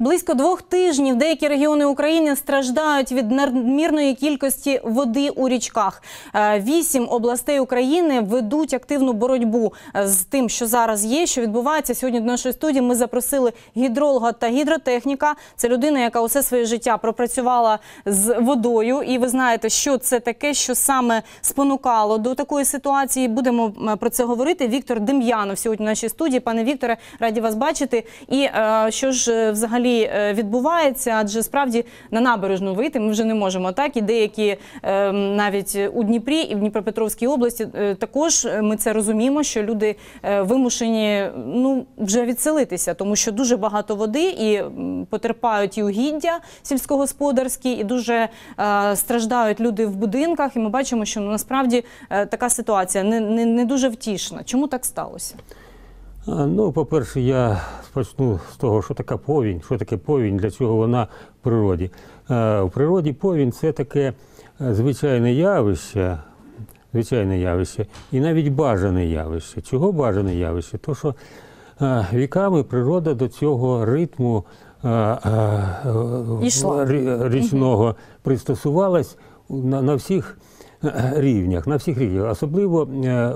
Близько 2 тижнів деякі регіони України страждають від надмірної кількості води у річках. 8 областей України ведуть активну боротьбу з тим, що зараз є, що відбувається. Сьогодні до нашої студії ми запросили гідролога та гідротехніка. Це людина, яка усе своє життя пропрацювала з водою. І ви знаєте, що це таке, що саме спонукало до такої ситуації. Будемо про це говорити. Віктор Дем'янов сьогодні в нашій студії. Пане Вікторе, раді вас бачити. І що ж взагалі відбувається, адже справді на набережну вийти ми вже не можемо, так? І деякі навіть у Дніпрі і в Дніпропетровській області також ми це розуміємо, що люди вимушені вже відселитися, тому що дуже багато води і потерпають і угіддя сільськогосподарські, і дуже страждають люди в будинках. І ми бачимо, що насправді така ситуація не дуже втішна. Чому так сталося? Ну, по-перше, я почну з того, що таке повінь, для чого вона в природі. В природі повінь – це таке звичайне явище, і навіть бажане явище. Чого бажане явище? То, що віками природа до цього ритму річного пристосувалась на всіх рівнях, особливо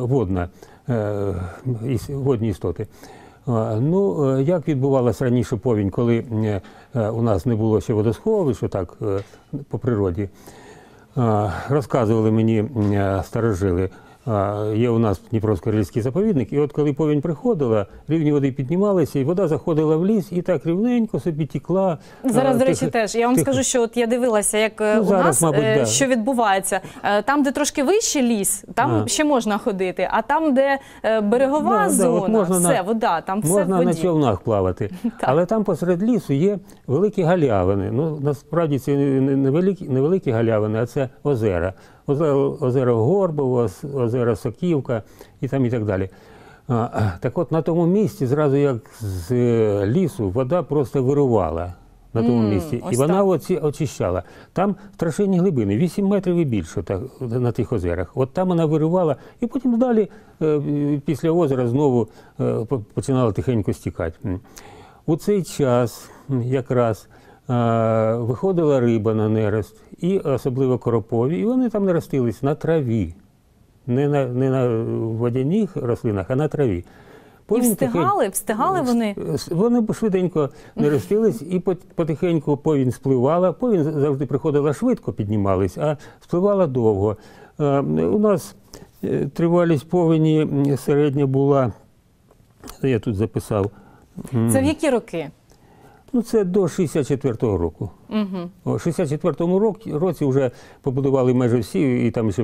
водні істоти. Ну, як відбувалася раніше повінь, коли у нас не було ще водосховища, так, по природі. Розказували мені старожили, є у нас Дніпровсько-Рильський заповідник, і от коли повінь приходила, рівні води піднімалися, і вода заходила в ліс, і так рівненько собі текла. Зараз, до речі, теж. Я вам скажу, що от я дивилася, як у нас, мабуть, що відбувається. Там, де трошки вище ліс, там ще можна ходити, а там, де берегова зона, все, вода, там все в воді. Можна на човнах плавати. Але там посеред лісу є великі галявини. Ну, насправді це не великі галявини, а це озера. Озеро Горбово, озеро Соківка і так далі. Так от на тому місці, зразу як з лісу, вода просто вирувала на тому місці. І вона очищала. Там страшенні глибини, 8 метрів і більше на тих озерах. От там вона виривала, і потім далі, після озера, знову починала тихенько стікати. У цей час якраз виходила риба на нерест, і особливо коропові, і вони там наростились на траві. Не на водяних рослинах, а на траві. І встигали вони? Вони швиденько наростились, і потихеньку повінь спливала. Повінь завжди приходила швидко, піднімались, а спливала довго. У нас тривалість повені середня була, я тут записав. Це в які роки? Ну, це до 64-го року. У 64-му році вже побудували майже всі, і там ще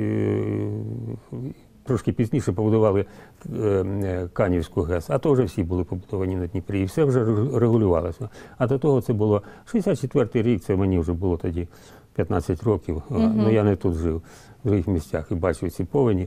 трошки пізніше побудували Канівську ГЕС, а то вже всі були побудовані на Дніпрі, і все вже регулювалося. А до того це було 64-й рік, це мені вже було тоді 15 років, ну я не тут жив, в других місцях, і бачив ці повені.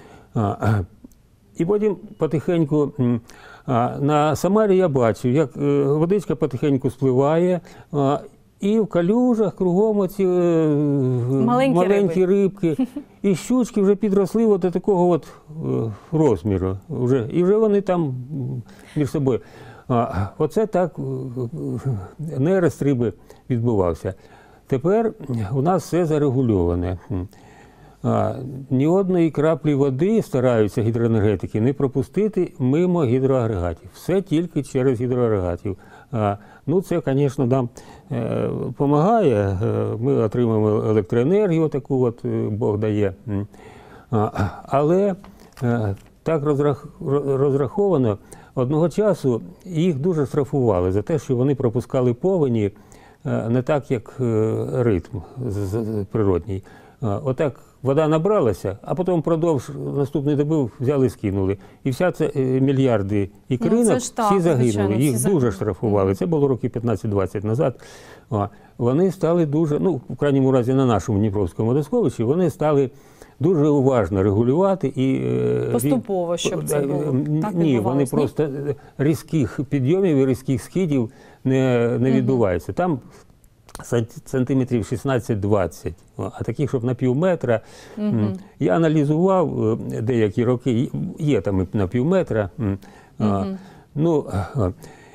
І потім потихеньку на Самарі я бачив, як водичка потихеньку спливає, і в калюжах кругом оці маленькі рибки. І щучки вже підросли до такого розміру. І вже вони там між собою. Оце так нерест риби відбувався. Тепер у нас все зарегульоване. Ні одної краплі води стараються гідроенергетики не пропустити мимо гідроагрегатів. Все тільки через гідроагрегатів. Ну, це, звісно, нам допомагає. Ми отримуємо електроенергію, таку Бог дає. Але так розраховано, одного часу їх дуже штрафували за те, що вони пропускали повені не так, як ритм природній. Отак вода набралася, а потім впродовж наступної доби взяли і скинули. І вся це мільярди ікринок, всі загинули. Їх дуже штрафували. Це було років 15-20 назад. Вони стали дуже, ну, в крайньому разі на нашому Дніпровському водосховищі, вони стали дуже уважно регулювати. І поступово, щоб це було? Ні, вони просто різких підйомів і різких скидів не відбуваються. Там сантиметрів 16-20, а таких, щоб на півметра. Я аналізував деякі роки, є там і на півметра. Ну,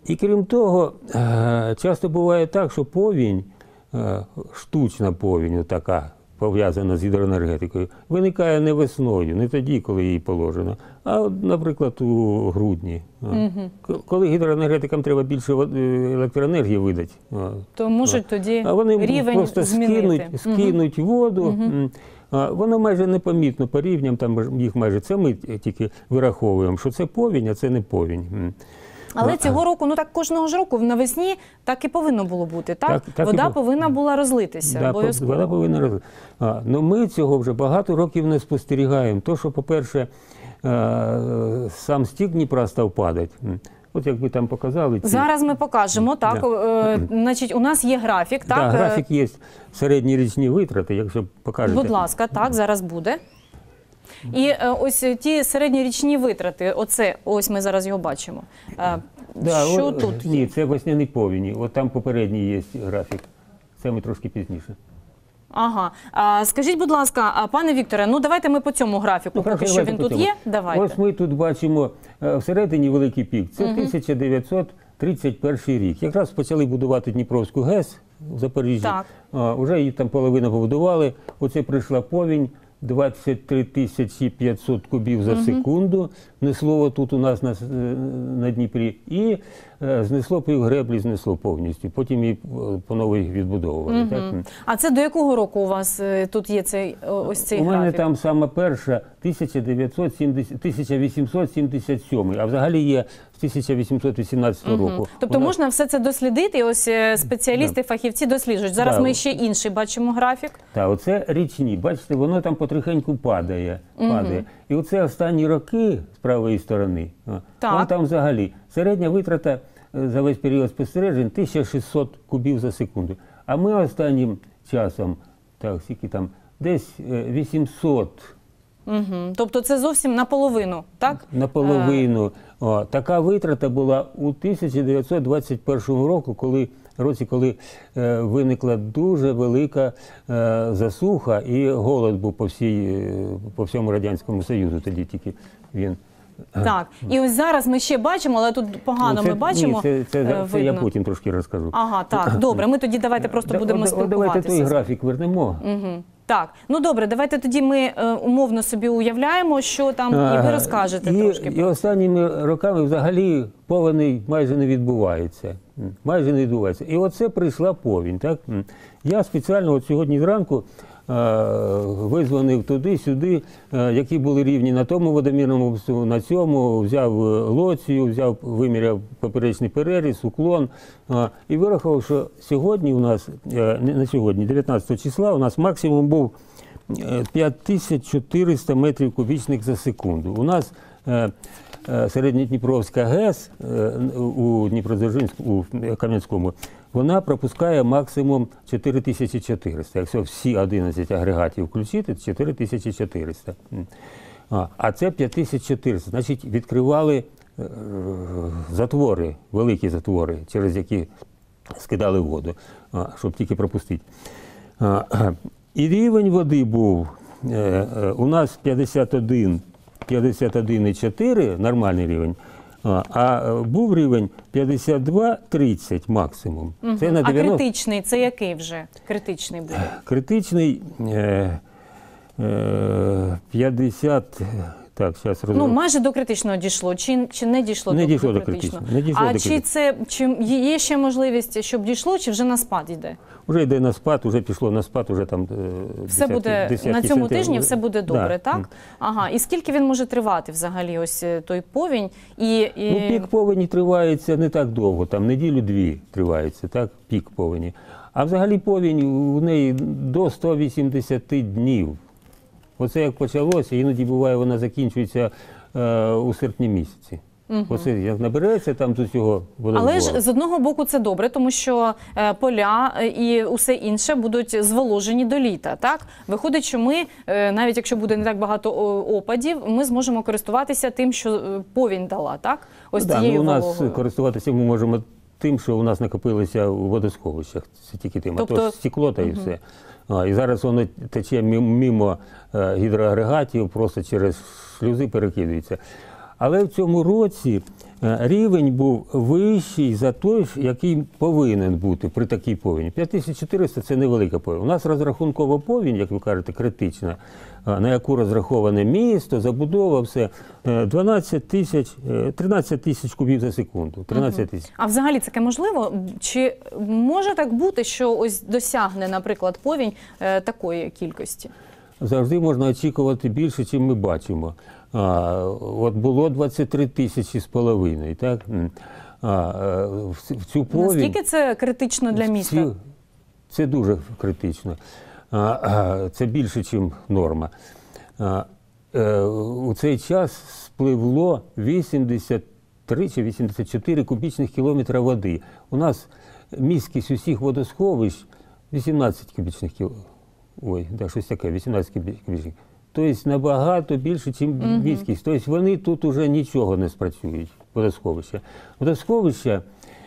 І крім того, часто буває так, що повінь, штучна повінь, така, пов'язана з гідроенергетикою, виникає не весною, не тоді, коли їй положено, а, наприклад, у грудні. Коли гідроенергетикам треба більше електроенергії видати, То можуть тоді а вони рівень просто змінити. скинуть воду. Воно майже непомітно по рівням, там їх майже, це ми тільки вираховуємо, що це повінь, а це не повінь. Але цього року, ну так кожного ж року навесні так і повинно було бути, так? Так Вода і повинна була розлитися, Да, обов'язково. вода повинна розлитися. Ну, ми цього вже багато років не спостерігаємо. То, що, по-перше, сам стік Дніпра став падати. От як ви там показали. Зараз ми покажемо, так, значить, у нас є графік, так? Так, графік є, середні річні витрати, якщо покажете. Будь ласка, так, зараз буде. І ось ті середньорічні витрати, ось ми зараз його бачимо. Що тут є? Ні, це весняний повінь. От там попередній є графік. Це ми трошки пізніше. Ага. Скажіть, будь ласка, пане Вікторе, ну давайте ми по цьому графіку, поки що він тут є. Давайте. Ось ми тут бачимо всередині великий пік. Це 1931 рік. Якраз почали будувати Дніпровську ГЕС в Запоріжжі. Так. Вже її там половину побудували. Оце прийшла повінь. 23 500 кубів за секунду несло тут у нас на Дніпрі. І знесло півгреблі, знесло повністю. Потім її по-новій відбудовували. Так? А це до якого року у вас тут є ось цей У мене графік? там саме перша 1877, а взагалі є з 1818 року. Тобто можна все це дослідити, і ось спеціалісти, фахівці досліджують. Зараз ми ще інший бачимо графік. Так, оце річні. Бачите, воно там потрохеньку падає. І оце останні роки з правої сторони, там взагалі середня витрата за весь період спостережень 1600 кубів за секунду. А ми останнім часом, так, скільки там, десь 800. Тобто це зовсім наполовину, так? Наполовину. Така витрата була у 1921 році, коли виникла дуже велика засуха і голод був по всьому Радянському Союзу. Тоді тільки він... Так, і ось зараз ми ще бачимо, але тут погано ми бачимо. Це я потім трошки розкажу. Ага, так, добре, ми тоді давайте просто будемо спілкуватися. Давайте той графік вернемо. Так, ну добре, давайте тоді ми умовно собі уявляємо, що там, і ви розкажете трошки. І останніми роками взагалі повені майже не відбувається. Майже не відбувається. І оце прийшла повінь. Так? Я спеціально от сьогодні зранку визвонив туди-сюди, які були рівні на тому водомірному, на цьому, взяв лоцію, виміряв поперечний переріз, уклон і вирахував, що сьогодні у нас, не сьогодні, 19 числа, у нас максимум був 5400 метрів кубічних за секунду. У нас Середньодніпровська ГЕС у Дніпродзержинську, у Кам'янському, вона пропускає максимум 4400. Якщо всі 11 агрегатів включити, 4400. А це 5400. Значить, відкривали затвори, великі затвори, через які скидали воду, щоб тільки пропустити. І рівень води був у нас 51,4, нормальний рівень, а був рівень 52-30 максимум. Це на 90... А критичний, це який вже критичний буде? Критичний 50... Так, зараз ну, майже до критичного дійшло, чи не дійшло до критичного? Чи є ще можливість, щоб дійшло, чи вже на спад йде? Вже йде на спад, вже пішло на спад, вже там все буде на цьому тижні, все буде добре, так? Ага. І скільки він може тривати взагалі, ось той повінь? Ну, пік повені тривається не так довго, там неділю-дві тривається, так, пік повені. А взагалі повінь у неї до 180 днів. Оце як почалося, іноді буває, вона закінчується у серпні місяці. Оце як набереться там з усього водозбору. Але ж з одного боку це добре, тому що поля і усе інше будуть зволожені до літа, так? Виходить, що ми, навіть якщо буде не так багато опадів, ми зможемо користуватися тим, що повінь дала, так? Ось цією вологою. У нас користуватися ми можемо тим, що у нас накопилося у водосховищах. Це тільки тим, тобто... а то стекло та і все. І зараз воно тече мимо гідроагрегатів, просто через шлюзи перекидується. Але в цьому році рівень був вищий за той, який повинен бути при такій повені. 5400 – це невелика повінь. У нас розрахункова повінь, як ви кажете, критична, на яку розраховане місто, забудова, все, 13 тисяч кубів за секунду. 13 тисяч. А взагалі це таке можливо? Чи може так бути, що ось досягне, наприклад, повінь такої кількості? Завжди можна очікувати більше, чим ми бачимо. От було 23 тисячі з половиною, так? В цю повінь... Наскільки це критично для міста? Це дуже критично. Це більше, ніж норма. У цей час спливло 83 чи 84 кубічних кілометра води. У нас міськість усіх водосховищ 18 кубічних кілометрів. Ой, да, щось таке, 18 кубічних. Тобто набагато більше, ніж міськість. Тобто вони тут уже нічого не спрацюють, водосховища. Водосховища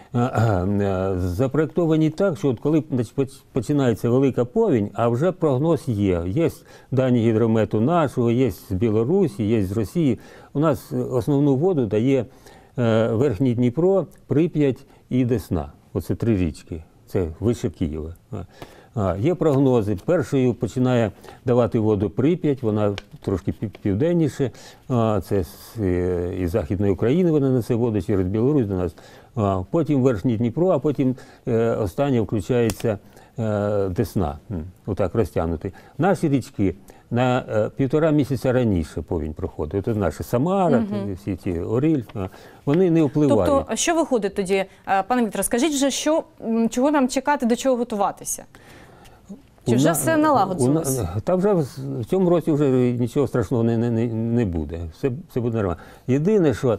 запроєктовані так, що от коли починається велика повінь, а вже прогноз є. Є дані гідромету нашого, є з Білорусі, є з Росії. У нас основну воду дає Верхній Дніпро, Прип'ять і Десна. Оце 3 річки, це вище Києва. Є прогнози. Першою починає давати воду Прип'ять, вона трошки південніше. Це із Західної України вона несе воду через Білорусь до нас. Потім Верхній Дніпро, а потім остання включається Десна. Отак розтягнути. Наші річки на 1,5 місяця раніше повінь проходить. Це наші Самара, всі ті Оріль, вони не впливають. Тобто, що виходить тоді? Пане Вікторе, скажіть вже, чого нам чекати, до чого готуватися? Чи вже все налагодилось? Та вже в цьому році вже нічого страшного не буде. Все буде нормально. Єдине, що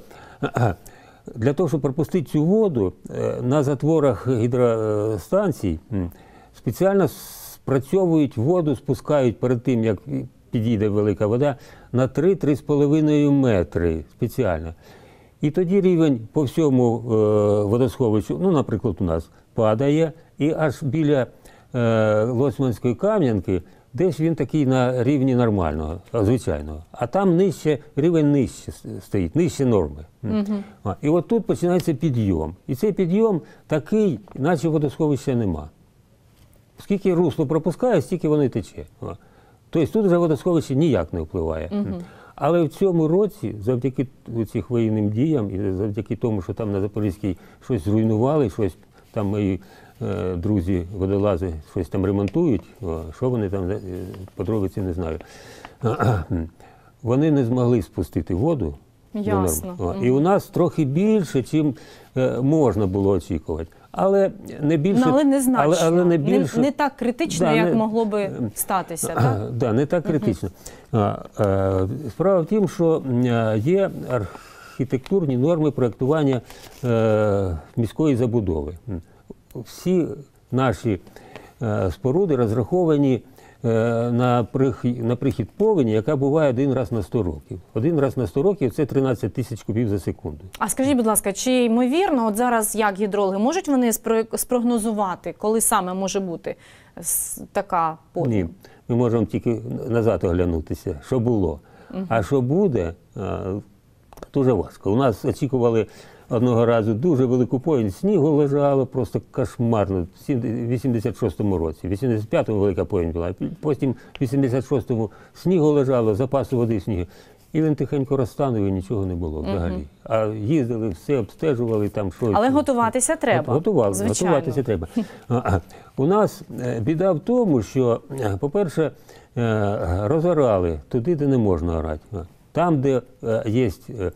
для того, щоб пропустити цю воду, на затворах гідростанцій спеціально спрацьовують воду, спускають перед тим, як підійде велика вода, на 3-3,5 метри спеціально. І тоді рівень по всьому водосховищу, ну, наприклад, у нас падає, і аж біля Лоцманської Кам'янки десь він такий на рівні нормального, звичайного. А там нижче, рівень нижче стоїть, нижче норми. І от тут починається підйом. І цей підйом такий, наче водосховища нема. Скільки русло пропускає, стільки воно й тече. Тобто тут вже водосховище ніяк не впливає. Але в цьому році, завдяки цим воєнним діям і завдяки тому, що там на Запорізькій щось зруйнували, щось там мої друзі-водолази щось там ремонтують, що вони там, подробиці не знаю. Вони не змогли спустити воду. Ясно. І у нас трохи більше, чим можна було очікувати. Але не більше, але незначно. Але не більше. Не так критично, як могло би статися, так? Да, не так критично. Справа в тім, що є архітектурні норми проєктування міської забудови. Всі наші споруди розраховані на прихід повені, яка буває один раз на 100 років. Один раз на 100 років – це 13 тисяч кубів за секунду. А скажіть, будь ласка, чи ймовірно, от зараз як гідрологи, можуть вони спрогнозувати, коли саме може бути така повінь? Ні, ми можемо тільки назад оглянутися, що було. А що буде, дуже важко. У нас очікували одного разу дуже велику повінь, снігу лежало просто кошмарно в 86-му році. В 85-му велика повінь була, потім в 86-му снігу лежало, запасу води снігу. І він тихенько розтанув, і нічого не було взагалі. А їздили, все обстежували, там щось. Але готуватися треба. Готуватися треба. У нас біда в тому, що, по-перше, розорали туди, де не можна орати. Там, де є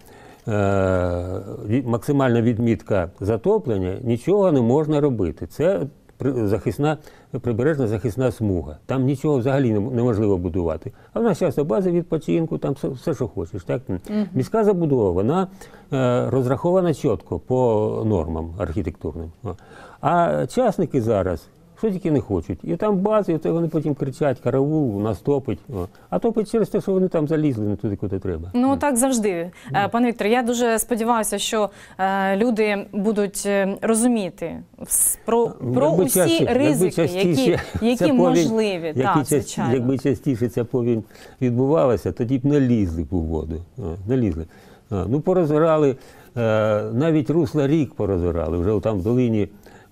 максимальна відмітка затоплення, нічого не можна робити. Це прибережна захисна смуга. Там нічого взагалі неможливо будувати. А в нас часто бази відпочинку, там все, що хочеш. Так? Міська забудова, вона розрахована чітко по нормам архітектурним. А частники зараз що тільки не хочуть. І там бази, і вони потім кричать: караул, нас топить. А топить через те, що вони там залізли не туди, куди треба. Ну так завжди. Пане Вікторе, я дуже сподіваюся, що люди будуть розуміти про усі ризики, які можливі. Так, звичайно. Якби частіше ця повінь відбувалася, тоді б не лізли б у воду. Не лізли. Ну, порозирали, навіть русла рік порозирали, вже там в долині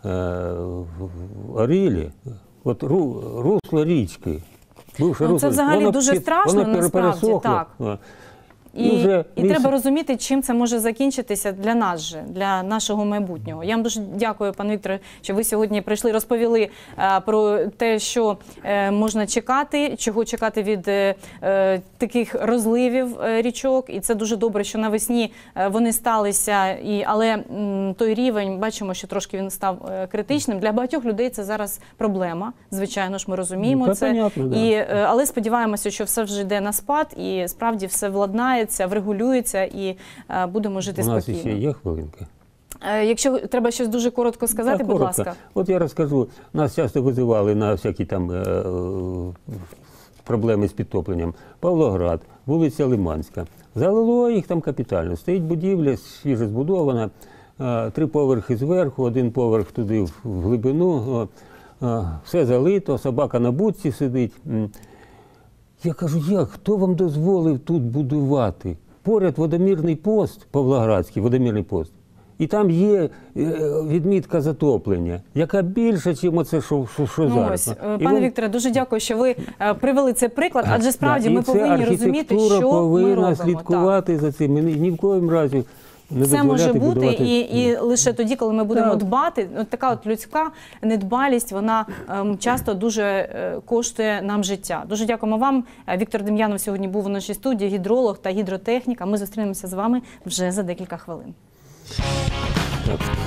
Орілі, от русло річки. Це взагалі дуже страшно, насправді, так. І треба розуміти, чим це може закінчитися для нас же, для нашого майбутнього. Я вам дуже дякую, пане Вікторе, що ви сьогодні прийшли, розповіли про те, що можна чекати, чого чекати від таких розливів річок. І це дуже добре, що навесні вони сталися, але той рівень, бачимо, що трошки він став критичним. Для багатьох людей це зараз проблема, звичайно ж, ми розуміємо це. Понятно, да. Але сподіваємося, що все вже йде на спад і справді все владнає, врегулюється і будемо жити спокійно. У нас ще є хвилинка. Якщо треба щось дуже коротко сказати, Так, будь коротко. ласка. От я розкажу, нас часто визивали на всякі там проблеми з підтопленням. Павлоград, вулиця Лиманська. Залило їх там капітально. Стоїть будівля, свіже збудована, 3 поверхи зверху, 1 поверх туди в глибину, все залито, собака на будці сидить. Я кажу, хто вам дозволив тут будувати? Поряд водомірний пост, Павлоградський водомірний пост, і там є відмітка затоплення, яка більша, ніж оце, що зараз. Пане Вікторе, дуже дякую, що ви привели цей приклад, адже справді ми повинні розуміти, що ми робимо. Повинна слідкувати за цим, ні в коїм разі не це може бути будувати. І лише тоді, коли ми будемо дбати, така от людська недбалість, вона часто дуже коштує нам життя. Дуже дякуємо вам. Віктор Дем'янов сьогодні був у нашій студії, гідролог та гідротехнік. А ми зустрінемося з вами вже за декілька хвилин. Так.